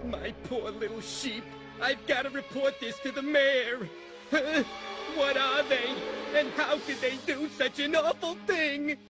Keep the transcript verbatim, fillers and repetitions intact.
My poor little sheep. I've got to report this to the mayor. What are they? And how could they do such an awful thing?